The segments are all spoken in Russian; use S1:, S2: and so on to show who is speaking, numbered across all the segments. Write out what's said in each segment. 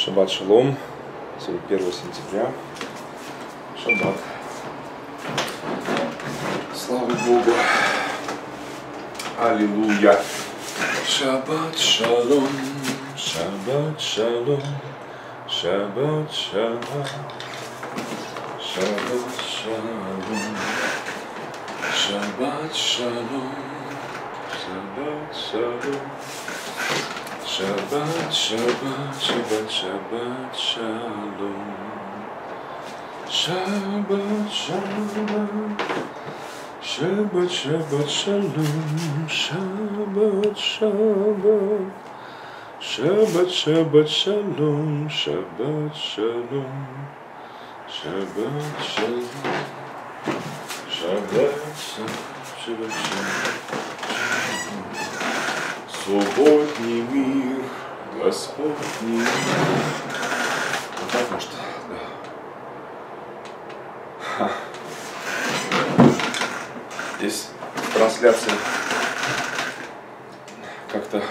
S1: Шаббат шалом. Сегодня 1 сентября. Шаббат. Слава Богу. Аллилуйя. Шаббат шалом. Шаббат шалом. Шаббат шалом. Шаббат шалом. Шаббат шалом. Шаббат шалом. Шаббат, шаббат, шаббат, шаббат, шалом. Шаббат, шаббат, шаббат, шаббат, шалом. Шаббат, шаббат, шаббат, шаббат, шалом. Шаббат, шалом. Шаббат, шалом. Шаббат, шаббат, шаббат. Субботний мир, Господний мир. Вот так, может, да. Здесь трансляция как-то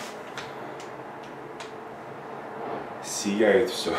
S1: сияет все.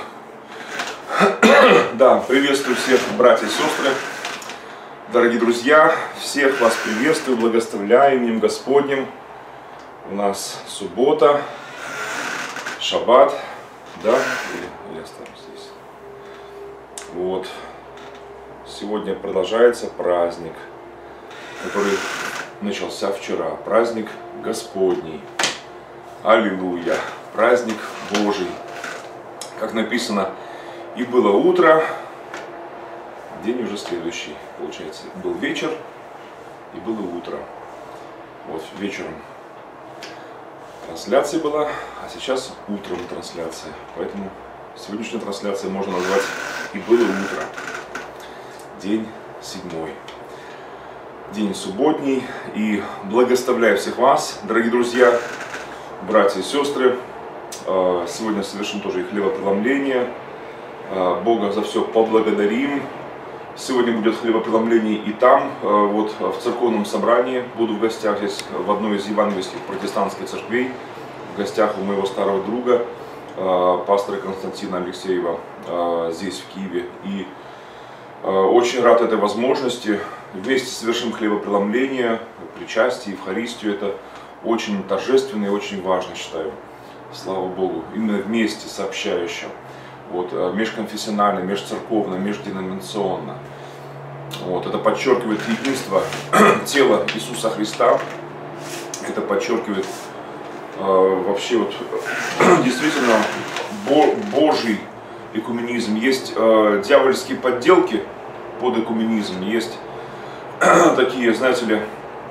S1: Да, приветствую всех, братья и сестры, дорогие друзья. Всех вас приветствую, благословляю именем Господним. У нас суббота, шаббат, да, или останусь здесь. Вот, сегодня продолжается праздник, который начался вчера, праздник Господний, аллилуйя, праздник Божий. Как написано, и было утро, день уже следующий, получается, был вечер, и было утро, вот вечером. Трансляция была, а сейчас утром трансляция. Поэтому сегодняшнюю трансляцию можно назвать «И было утро». День 7. День субботний. И благословляю всех вас, дорогие друзья, братья и сестры. Сегодня совершим тоже и хлебопреломление. Бога за все поблагодарим. Сегодня будет хлебопреломление и там, вот в церковном собрании. Буду в гостях здесь в одной из евангельских протестантских церквей. В гостях у моего старого друга, пастора Константина Алексеева, здесь в Киеве. И очень рад этой возможности. Вместе совершим хлебопреломление, причастие, Евхаристию. Это очень торжественно и очень важно, считаю. Слава Богу. Именно вместе сообщающим. Вот, межконфессионально, межцерковно, межденоминационно. Вот, это подчеркивает единство тела Иисуса Христа. Это подчеркивает вообще вот, действительно Божий экуменизм. Есть дьявольские подделки под экуменизм. Есть такие, знаете ли,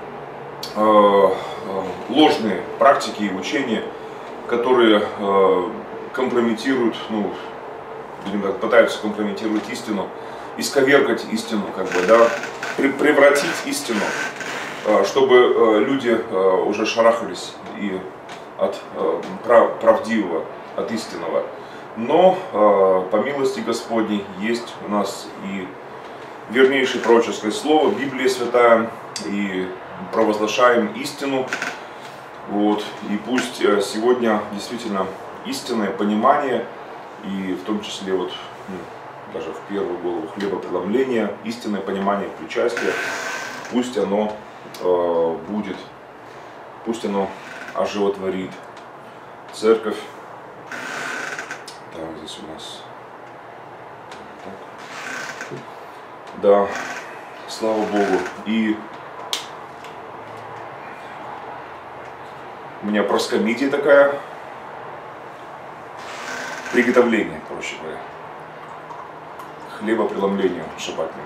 S1: ложные практики и учения, которые компрометируют, пытаются компрометировать истину, исковеркать истину, как бы, да, превратить истину, чтобы люди уже шарахались и от правдивого, от истинного. Но по милости Господней есть у нас и вернейшее пророческое слово, Библия Святая, и провозглашаем истину. Вот, и пусть сегодня действительно истинное понимание, и в том числе вот, даже в первую голову хлебопреломление, истинное понимание причастия, пусть оно будет, пусть оно оживотворит церковь. Так, здесь у нас так. Да, слава Богу. И у меня проскомидия такая. Приготовление, проще говоря, к хлебопреломлению шаббатному.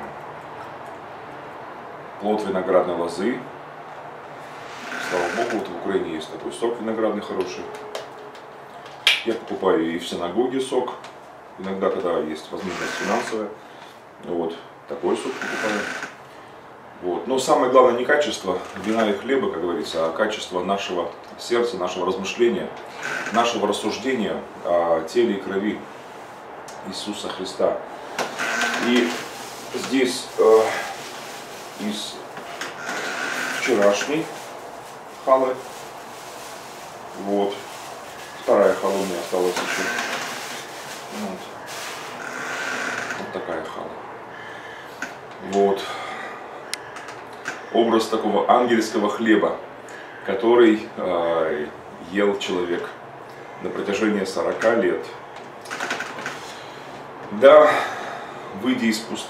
S1: Плод виноградной лозы. Слава Богу, вот в Украине есть такой сок виноградный хороший. Я покупаю и в синагоге сок. Иногда, когда есть возможность финансовая, вот такой сок покупаю. Вот. Но самое главное не качество вина и хлеба, как говорится, а качество нашего сердца, нашего размышления, нашего рассуждения о теле и крови Иисуса Христа. И здесь из вчерашней халы, вот, вторая хала у меня осталась еще. Хала. Вот. Образ такого ангельского хлеба, который ел человек на протяжении 40 лет. Да, выйдя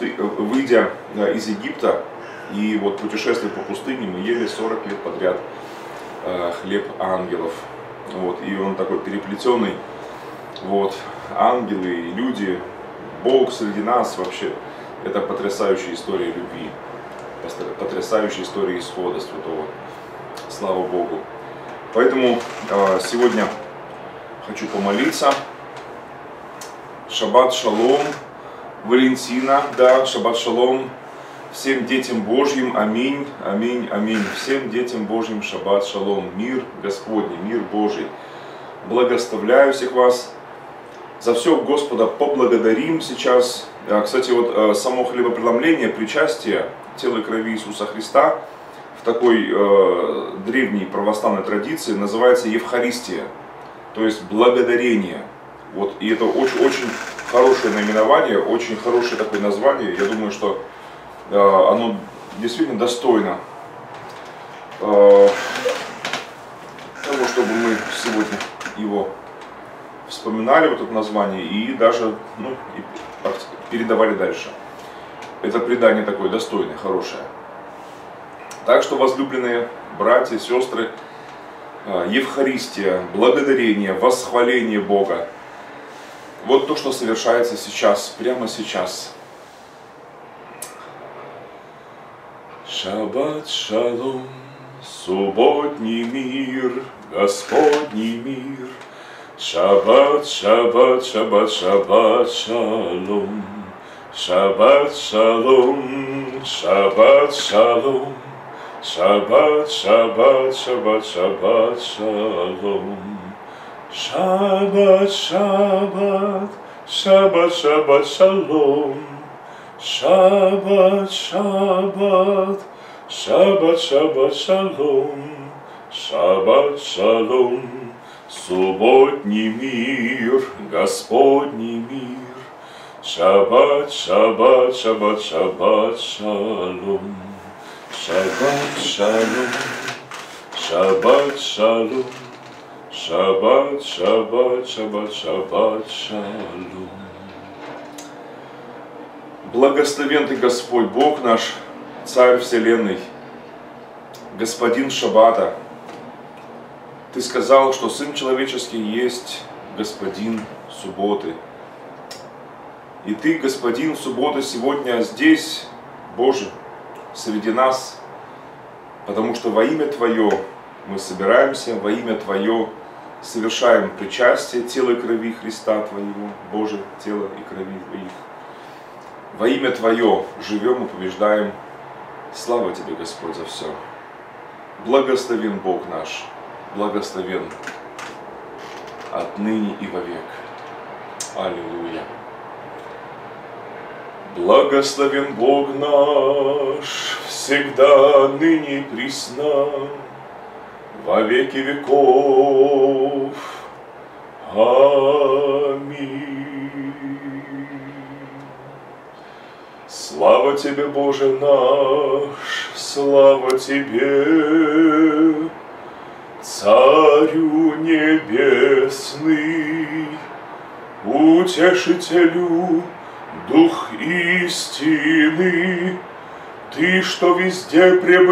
S1: из Египта и вот путешествуя по пустыне, мы ели 40 лет подряд хлеб ангелов. Вот, и он такой переплетенный. Вот, ангелы и люди, Бог среди нас вообще. Это потрясающая история любви, потрясающая история исхода святого. Слава Богу. Поэтому сегодня хочу помолиться. Шаббат шалом, Валентина, да, шаббат шалом всем детям Божьим, аминь, аминь, аминь. Всем детям Божьим шаббат шалом, мир Господний, мир Божий. Благословляю всех вас. За все Господа поблагодарим сейчас. Кстати, вот само хлебопреломление, причастие тела и крови Иисуса Христа в такой древней православной традиции называется Евхаристия, то есть благодарение. Вот, и это очень хорошее наименование, очень хорошее такое название. Я думаю, что оно действительно достойно того, чтобы мы сегодня его вспоминали, вот это название, и даже и передавали дальше. Это предание такое достойное, хорошее. Так что, возлюбленные братья, сестры, Евхаристия, благодарение, восхваление Бога. Вот то, что совершается сейчас, прямо сейчас. Шаббат шалом, субботний мир, Господний мир. Шаббат, шаббат, шаббат, шаббат шалом. Шаббат шалом, шаббат шалом. Шаббат, шаббат, шаббат, шаббат шалом. Шаббат, шаббат, шаббат, шаббат шалом. Шаббат, шаббат, шаббат, шаббат шалом. Шаббат шалом, субботний мир, Господний мир. Шаббат, шаббат, шаббат, шаббат шалом. Шаббат шалом, шаббат шалом. Шаббат, шаббат, шаббат, шаббат шалом. Благословен Ты, Господь, Бог наш, Царь Вселенной, Господин Шаббата. Ты сказал, что Сын Человеческий есть Господин субботы. И Ты, Господин субботы, сегодня здесь, Боже, среди нас, потому что во имя Твое мы собираемся, во имя Твое совершаем причастие тела и крови Христа Твоего, Боже, тела и крови Твоих. Во имя Твое живем и побеждаем. Слава Тебе, Господь, за все. Благословен Бог наш, благословен отныне и вовек. Аллилуйя. Благословен Бог наш, всегда, ныне и присно, во веки веков. Аминь. Слава Тебе, Боже наш, слава Тебе, Царю Небесный, Утешителю, Дух истины, Ты, что везде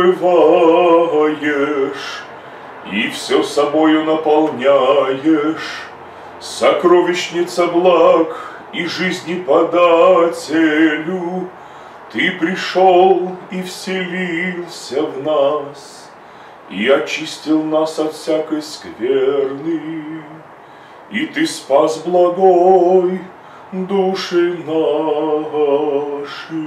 S1: пребываешь и все собою наполняешь, сокровищница благ и жизни подателю, Ты пришел и вселился в нас, и очистил нас от всякой скверны, и Ты спас благой души наши.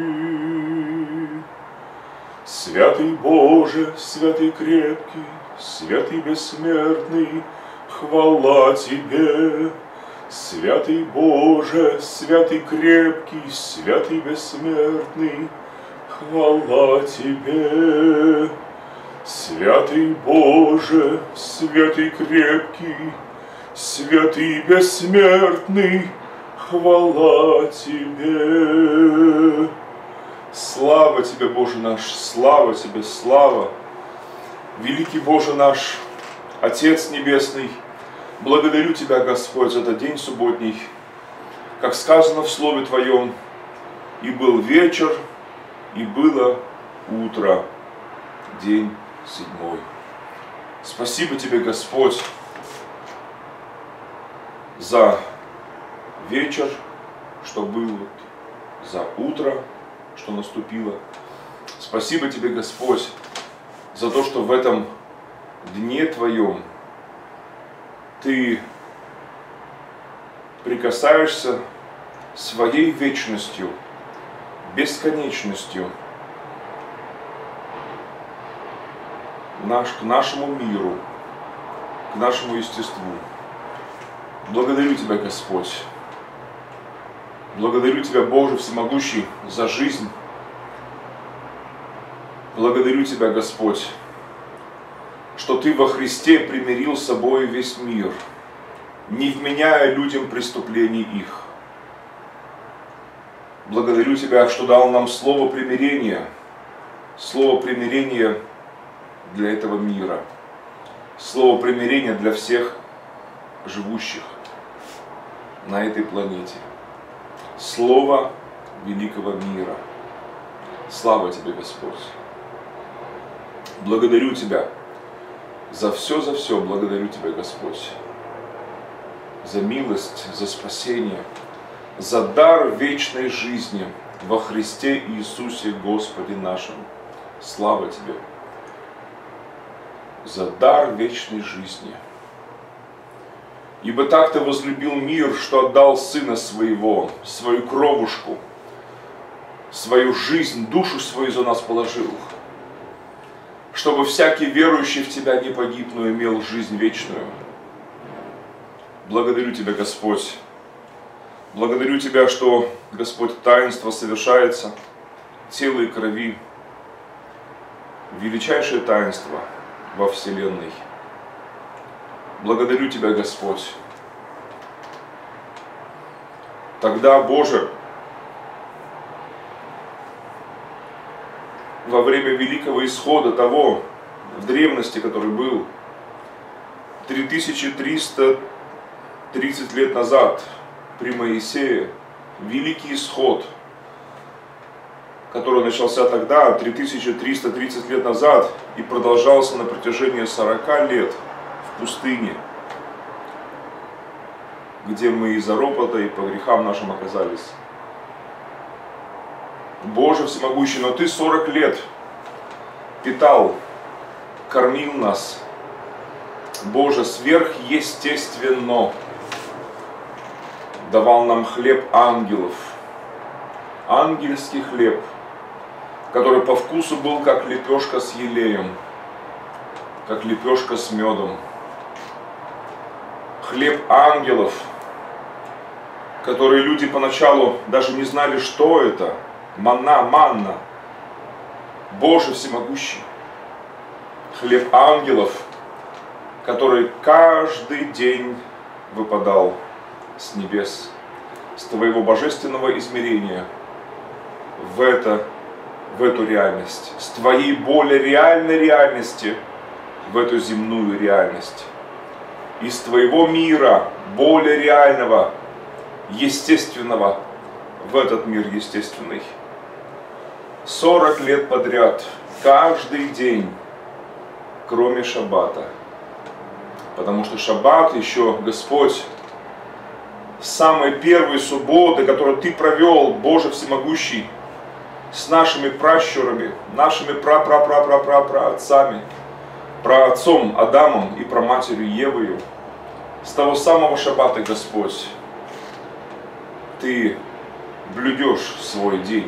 S1: Святый Боже, святый крепкий, святый бессмертный, хвала Тебе. Святый Боже, святый крепкий, святый бессмертный, хвала Тебе. Святый Боже, святый крепкий, святый бессмертный, Хвала Тебе. Слава Тебе, Боже наш, слава Тебе, слава. Великий Боже наш, Отец Небесный, благодарю Тебя, Господь, за этот день субботний. Как сказано в Слове Твоем, и был вечер, и было утро, день седьмой. Спасибо Тебе, Господь, за вечер, что был, за утро, что наступило. Спасибо Тебе, Господь, за то, что в этом дне Твоем Ты прикасаешься своей вечностью, бесконечностью к нашему миру, к нашему естеству. Благодарю Тебя, Господь. Благодарю Тебя, Боже Всемогущий, за жизнь. Благодарю Тебя, Господь, что Ты во Христе примирил с собой весь мир, не вменяя людям преступлений их. Благодарю Тебя, что дал нам слово примирения для этого мира, слово примирения для всех живущих на этой планете. Слово великого мира. Слава Тебе, Господь. Благодарю Тебя за все, благодарю Тебя, Господь. За милость, за спасение, за дар вечной жизни во Христе Иисусе Господе нашем. Слава Тебе. За дар вечной жизни. Ибо так Ты возлюбил мир, что отдал Сына Своего, свою кровушку, свою жизнь, душу свою за нас положил, чтобы всякий верующий в Тебя не погиб, но имел жизнь вечную. Благодарю Тебя, Господь. Благодарю Тебя, что, Господь, таинство совершается, тела и крови, величайшее таинство во Вселенной. Благодарю Тебя, Господь. Тогда, Боже, во время великого исхода того, в древности, который был 3330 лет назад при Моисее, великий исход, который начался тогда, 3330 лет назад, и продолжался на протяжении 40 лет, в пустыне, где мы из-за ропота и по грехам нашим оказались. Боже Всемогущий, но Ты 40 лет питал, кормил нас, Боже, сверхъестественно давал нам хлеб ангелов, ангельский хлеб, который по вкусу был как лепешка с елеем, как лепешка с медом. Хлеб ангелов, которые люди поначалу даже не знали, что это. Манна. Боже Всемогущий. Хлеб ангелов, который каждый день выпадал с небес, с Твоего божественного измерения в эту реальность, с Твоей более реальной реальности в эту земную реальность. Из Твоего мира, более реального, естественного, в этот мир естественный. 40 лет подряд, каждый день, кроме шаббата. Потому что шаббат еще, Господь, с самой первой субботы, которую Ты провел, Боже Всемогущий, с нашими пращурами, нашими праотцами, праотцом Адамом и праматерью Евою, с того самого шаббата, Господь, Ты блюдешь свой день.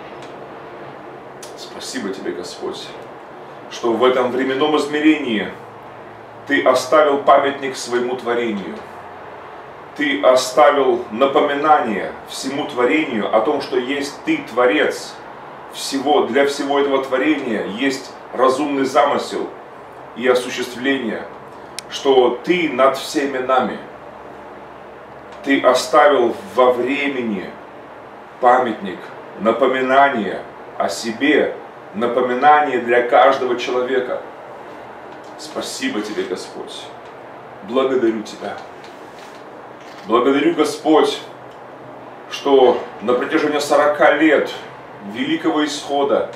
S1: Спасибо Тебе, Господь, что в этом временном измерении Ты оставил памятник своему творению. Ты оставил напоминание всему творению о том, что есть Ты Творец. Для всего этого творения есть разумный замысел и осуществление, что Ты над всеми нами. Ты оставил во времени памятник, напоминание о себе, напоминание для каждого человека. Спасибо Тебе, Господь. Благодарю Тебя. Благодарю, Господь, что на протяжении 40 лет Великого Исхода,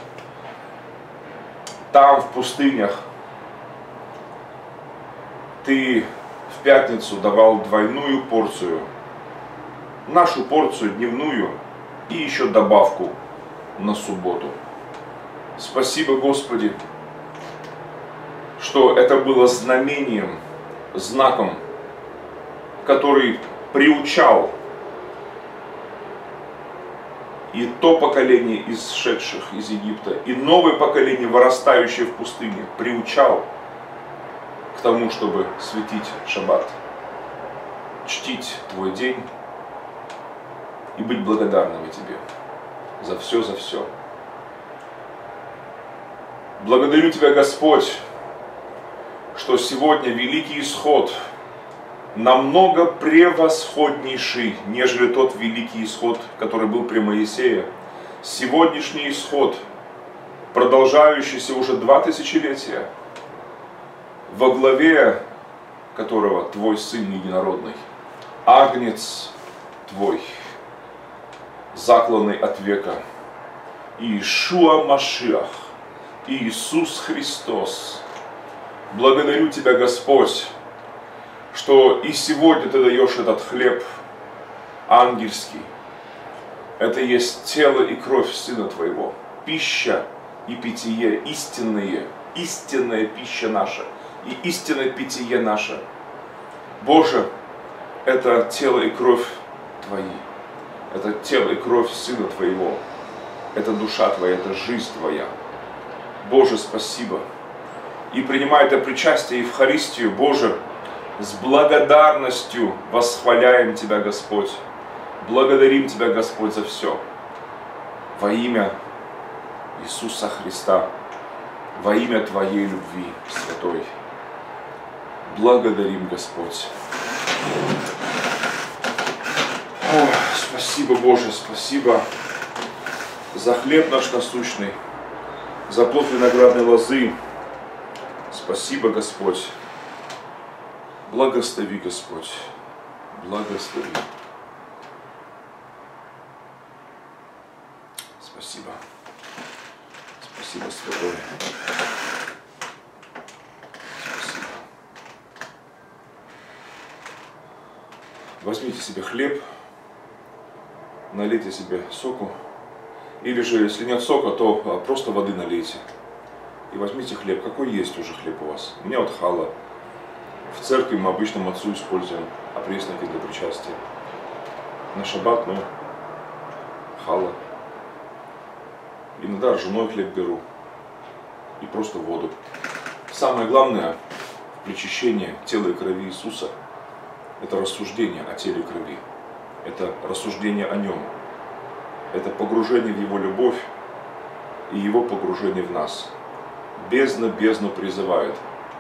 S1: там, в пустынях, Ты в пятницу давал двойную порцию, нашу порцию дневную и еще добавку на субботу. Спасибо, Господи, что это было знамением, знаком, который приучал и то поколение исшедших из Египта, и новое поколение, вырастающее в пустыне, приучал к тому, чтобы светить шаббат, чтить Твой день и быть благодарными Тебе за все, за все. Благодарю Тебя, Господь, что сегодня Великий Исход намного превосходнейший, нежели тот Великий Исход, который был при Моисее. Сегодняшний Исход, продолжающийся уже 2 тысячелетия, во главе которого Твой Сын Единородный, Агнец Твой, закланный от века, Иешуа Машиах, Иисус Христос. Благодарю Тебя, Господь, что и сегодня Ты даешь этот хлеб ангельский. Это есть тело и кровь Сына Твоего, пища и питье истинные, истинная пища наша и истинное питье наше. Боже, это тело и кровь Твои, это тело и кровь Сына Твоего, это душа Твоя, это жизнь Твоя. Боже, спасибо. И принимая это причастие, Евхаристию, Боже, с благодарностью восхваляем Тебя, Господь. Благодарим Тебя, Господь, за все. Во имя Иисуса Христа, во имя Твоей любви святой. Благодарим, Господь. О, спасибо, Боже, спасибо за хлеб наш насущный, за плод виноградной лозы. Спасибо, Господь. Благослови, Господь. Благослови. Спасибо. Спасибо, Святой. Спасибо. Возьмите себе хлеб, налейте себе соку. Или же, если нет сока, то просто воды налейте. И возьмите хлеб. Какой есть уже хлеб у вас? У меня вот хала. В церкви мы обычно мацу используем, опресники для причастия. На шаббат, ну, хала. Иногда ржаной хлеб беру. И просто воду. Самое главное в причащении тела и крови Иисуса — это рассуждение о теле и крови. Это рассуждение о Нем. Это погружение в Его любовь и Его погружение в нас. Бездна бездну призывает.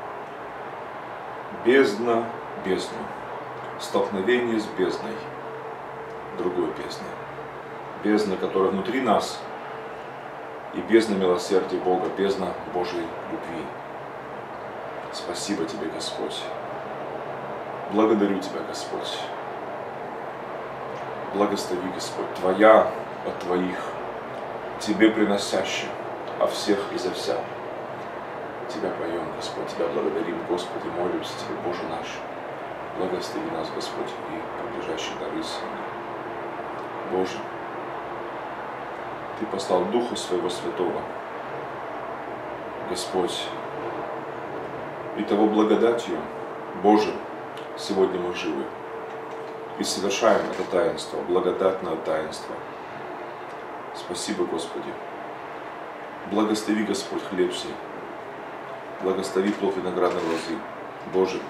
S1: Бездна бездну. Столкновение с бездной. Другой бездной. Бездна, которая внутри нас. И бездна милосердия Бога. Бездна Божьей любви. Спасибо Тебе, Господь. Благодарю Тебя, Господь. Благослови, Господь. Твоя от Твоих. Тебе приносящим. О всех и за вся. Тебя поем, Господь, Тебя благодарим, Господи, молимся Тебе, Боже наш. Благослови нас, Господь, и приближающие дары Сына. Боже, Ты послал Духа Своего Святого, Господь, и того благодатью, Боже, сегодня мы живы и совершаем это таинство, благодатное таинство. Спасибо, Господи. Благослови, Господь, хлеб сей. Благослови плод виноградной лозы. Боже,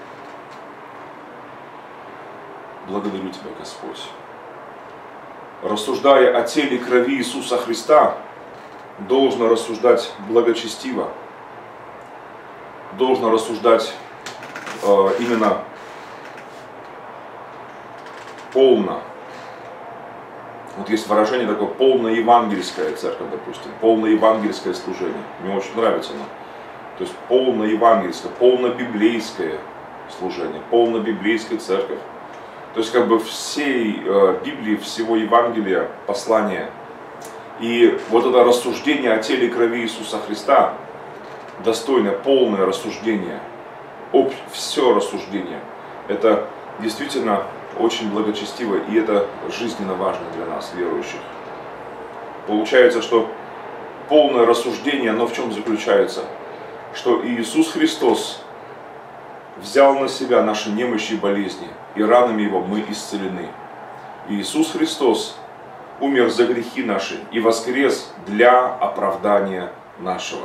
S1: благодарю Тебя, Господь. Рассуждая о теле и крови Иисуса Христа, должно рассуждать благочестиво, должно рассуждать именно полно. Вот есть выражение такое: полноевангельская церковь, допустим, полноевангельское служение. Мне очень нравится оно. То есть полноевангельское, полнобиблейское служение, полнобиблейская церковь. То есть как бы всей Библии, всего Евангелия, послания. И вот это рассуждение о теле и крови Иисуса Христа, достойное, полное рассуждение, все рассуждение, это действительно очень благочестиво, и это жизненно важно для нас, верующих. Получается, что полное рассуждение, оно в чем заключается? Что Иисус Христос взял на себя наши немощи и болезни, и ранами Его мы исцелены. Иисус Христос умер за грехи наши и воскрес для оправдания нашего.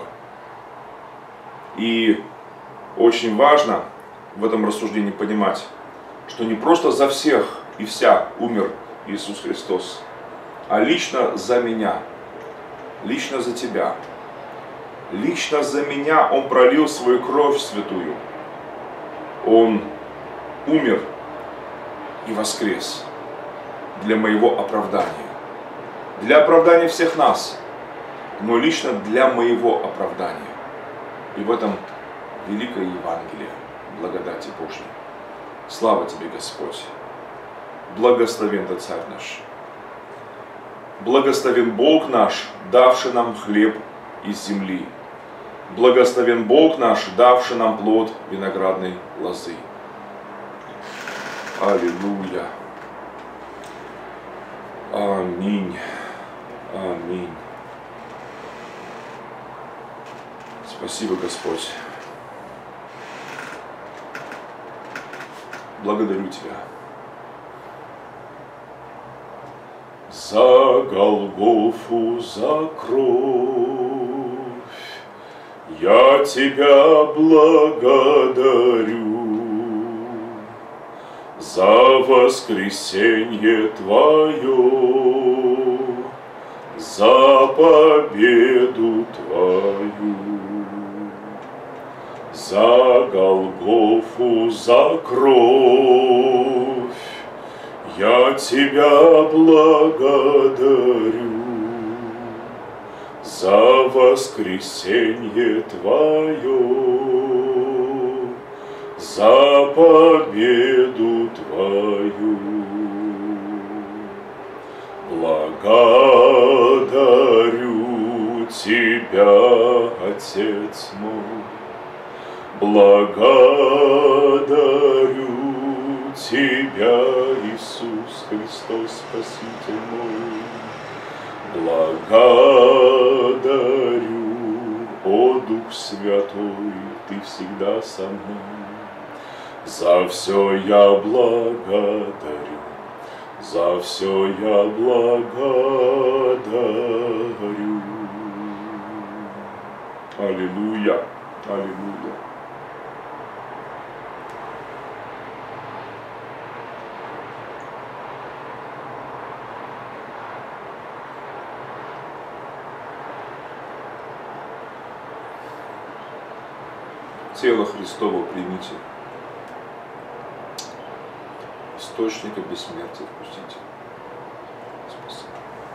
S1: И очень важно в этом рассуждении понимать, что не просто за всех и вся умер Иисус Христос, а лично за меня, лично за тебя. Лично за меня Он пролил свою кровь святую. Он умер и воскрес для моего оправдания. Для оправдания всех нас, но лично для моего оправдания. И в этом великое Евангелие благодати Божьей. Слава Тебе, Господь! Благословен Ты, Царь наш! Благословен Бог наш, давший нам хлеб из земли. Благословен Бог наш, давший нам плод виноградной лозы. Аллилуйя! Аминь! Аминь! Спасибо, Господь! Благодарю Тебя. За Голгофу, за кровь я Тебя благодарю, за воскресенье Твое, за победу Твою. За Голгофу, за кровь я Тебя благодарю, за воскресенье Твое, за победу Твою. Благодарю Тебя, Отец мой, благодарю Тебя, Иисус Христос, Спаситель мой. Благодарю, о Дух Святой, Ты всегда со мной. За все я благодарю, за все я благодарю. Аллилуйя, аллилуйя. Тело Христово примите, источника бессмертия впустите. Спасибо.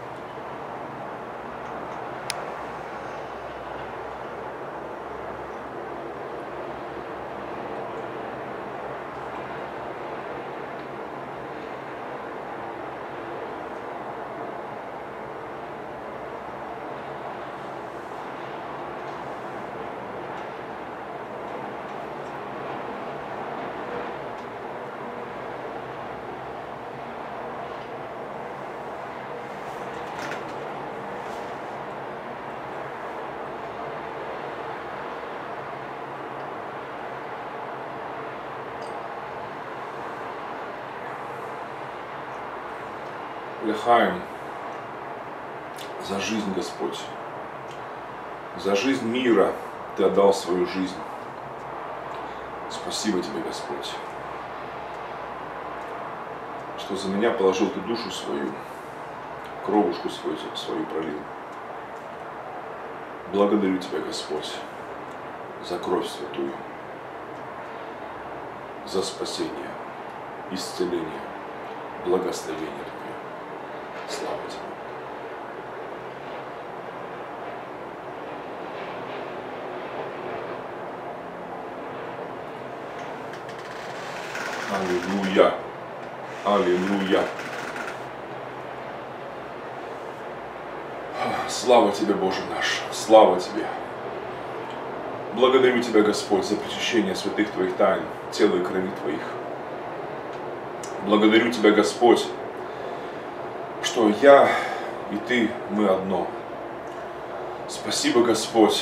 S1: Лехаем за жизнь, Господь, за жизнь мира Ты отдал свою жизнь. Спасибо Тебе, Господь, что за меня положил Ты душу свою, кровушку свою пролил. Благодарю Тебя, Господь, за кровь святую, за спасение, исцеление, благословение Твое. Слава Тебе. Аллилуйя! Аллилуйя! Слава Тебе, Боже наш! Слава Тебе! Благодарю Тебя, Господь, за причащение святых Твоих тайн, тела и крови Твоих. Благодарю Тебя, Господь, что я и Ты, мы одно. Спасибо, Господь.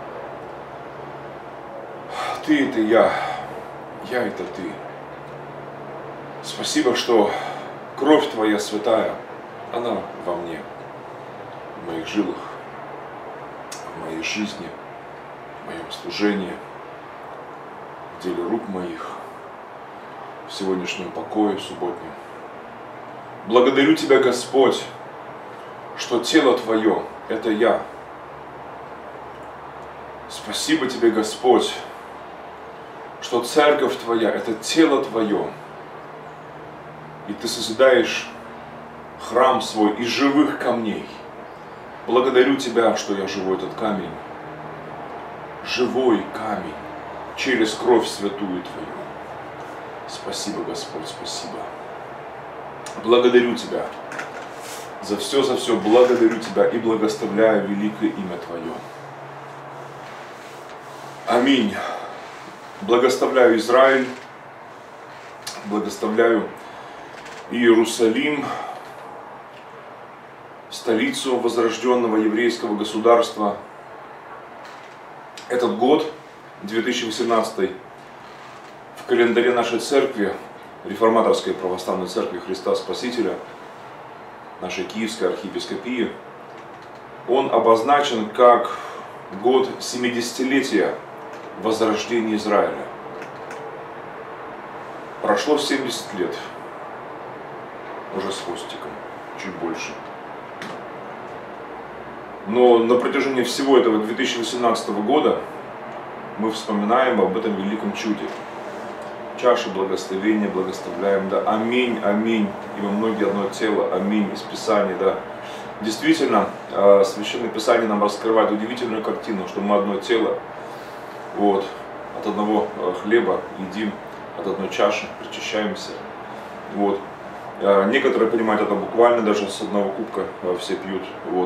S1: Ты — это я — это Ты. Спасибо, что кровь Твоя святая, она во мне, в моих жилах, в моей жизни, в моем служении, в деле рук моих, в сегодняшнем покое субботнем. Благодарю Тебя, Господь, что тело Твое — это я. Спасибо Тебе, Господь, что церковь Твоя — это тело Твое. И Ты созидаешь храм свой из живых камней. Благодарю Тебя, что я живу этот камень. Живой камень через кровь святую Твою. Спасибо, Господь, спасибо. Благодарю Тебя за все, благодарю Тебя и благословляю великое имя Твое. Аминь. Благословляю Израиль, благословляю Иерусалим, столицу возрожденного еврейского государства. Этот год, 2018, в календаре нашей церкви, Реформаторской православной церкви Христа Спасителя, нашей Киевской архиепископии, он обозначен как год 70-летия возрождения Израиля. Прошло 70 лет, уже с хвостиком, чуть больше. Но на протяжении всего этого 2018 года мы вспоминаем об этом великом чуде. Чаши благословения благословляем, да, аминь, аминь, ибо многие одно тело, аминь, из Писания, да. Действительно, Священное Писание нам раскрывает удивительную картину, что мы одно тело, вот, от одного хлеба едим, от одной чаши причащаемся, вот. Некоторые понимают это буквально, даже с одного кубка все пьют, вот.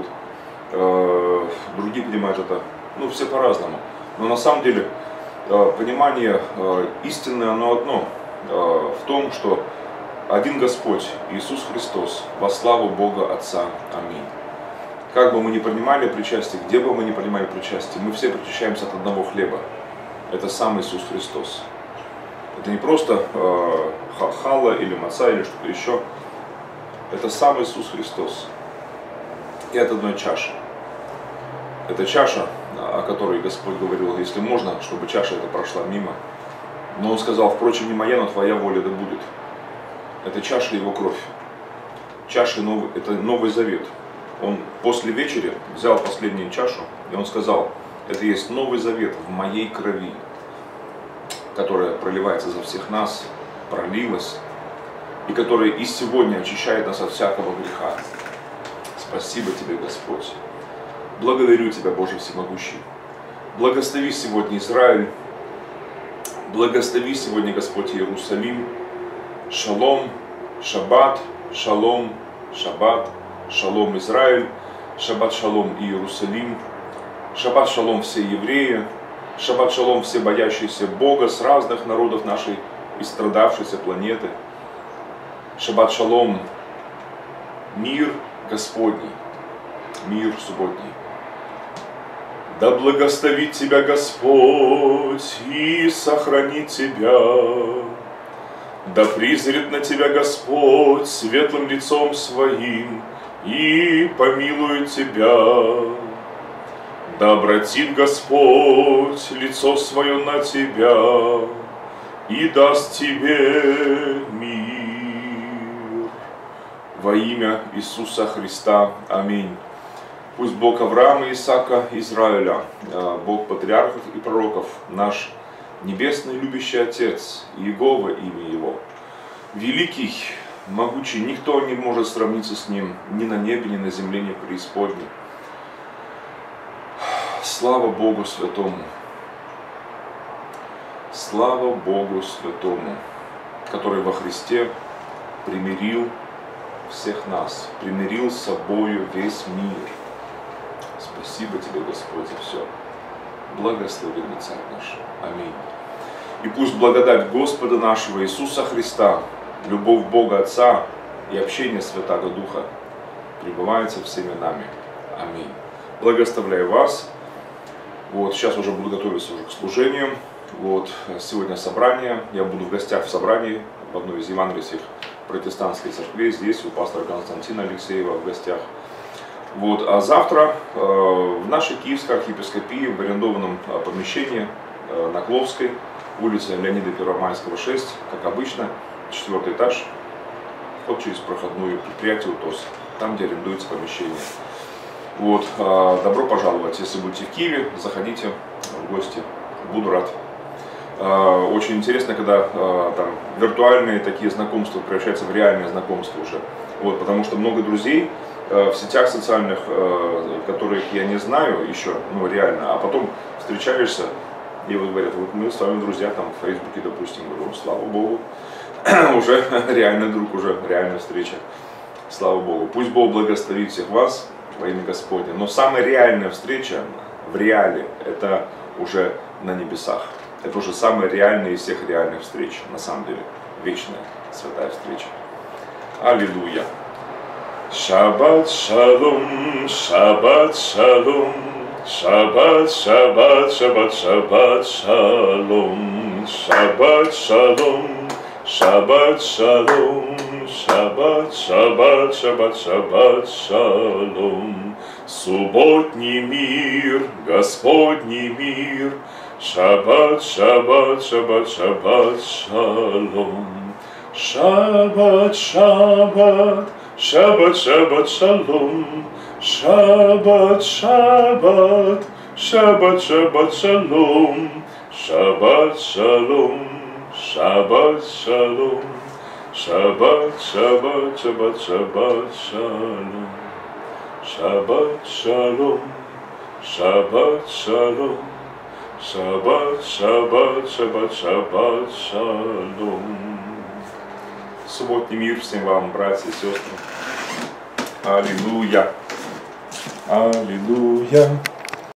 S1: Другие понимают это, ну, все по-разному. Но на самом деле понимание истинное, оно одно, в том, что один Господь, Иисус Христос, во славу Бога Отца. Аминь. Как бы мы ни принимали причастие, где бы мы ни принимали причастие, мы все причащаемся от одного хлеба. Это сам Иисус Христос. Это не просто хала или маца или что-то еще. Это сам Иисус Христос. И от одной чаши. Это чаша, о которой Господь говорил, если можно, чтобы чаша эта прошла мимо. Но Он сказал, впрочем, не моя, но Твоя воля да будет. Это чаша Его кровь. Чаша это Новый Завет. Он после вечери взял последнюю чашу, и Он сказал, это есть Новый Завет в моей крови, которая проливается за всех нас, пролилась, и которая и сегодня очищает нас от всякого греха. Спасибо Тебе, Господь. Благодарю Тебя, Боже Всемогущий. Благослови сегодня Израиль. Благослови сегодня, Господь, Иерусалим. Шалом, шаббат, шалом, шаббат, шалом Израиль, шаббат шалом Иерусалим, шаббат шалом все евреи, шаббат шалом все боящиеся Бога с разных народов нашей истрадавшейся планеты. Шаббат шалом мир Господний, мир субботний. Да благословит тебя Господь и сохранит тебя. Да призрит на тебя Господь светлым лицом своим и помилует тебя. Да обратит Господь лицо свое на тебя и даст тебе мир. Во имя Иисуса Христа. Аминь. Пусть Бог Авраама, Исаака, Израиля, Бог патриархов и пророков, наш небесный любящий Отец, Иегова имя Его, великий, могучий, никто не может сравниться с Ним ни на небе, ни на земле, ни в преисподней. Слава Богу Святому! Слава Богу Святому, который во Христе примирил всех нас, примирил с собою весь мир. Спасибо Тебе, Господь, за все. Благословенный Царь наш. Аминь. И пусть благодать Господа нашего Иисуса Христа, любовь Бога Отца и общение Святаго Духа пребывает со всеми нами. Аминь. Благословляю вас. Вот, сейчас уже буду готовиться уже к служению. Вот, сегодня собрание. Я буду в гостях в собрании в одной из евангельских протестантских церквей. Здесь у пастора Константина Алексеева в гостях. Вот, а завтра в нашей Киевской архиепископии в арендованном помещении на Кловской, улице Леонида Первомайского, 6, как обычно, 4-й этаж, вход через проходную, предприятие УТОС, там, где арендуется помещение. Вот, добро пожаловать, если будете в Киеве, заходите в гости, буду рад. Очень интересно, когда там виртуальные такие знакомства превращаются в реальные знакомства уже. Вот, потому что много друзей в сетях социальных, которых я не знаю еще, ну реально, а потом встречаешься и вот говорят, вот мы с вами друзья там в Фейсбуке, допустим, говорю, слава Богу, уже реальный друг, уже реальная встреча, слава Богу. Пусть Бог благословит всех вас во имя Господне, но самая реальная встреча в реале, это уже на небесах. Это уже самая реальная из всех реальных встреч, на самом деле, вечная святая встреча. Аллилуйя. Шаббат шалом, шаббат шалом, шаббат, шаббат, шаббат, шаббат шалом, шаббат шалом, шаббат шалом, шаббат, шаббат, шаббат, шаббат шалом. Субботний мир, Господний мир, шаббат, шаббат, шаббат, шаббат шалом. Шаббат, шаббат, шаббат, шаббат шалом. Шаббат, шаббат, шаббат, шаббат шалом. Шаббат шалом, шаббат шалом. Шаббат, шаббат, шаббат, шаббат шалом. Шаббат шалом, шаббат шалом. Шаббат, шаббат, шаббат, шаббат шалом. Субботний мир всем вам, братья и сестры. Аллилуйя. Аллилуйя.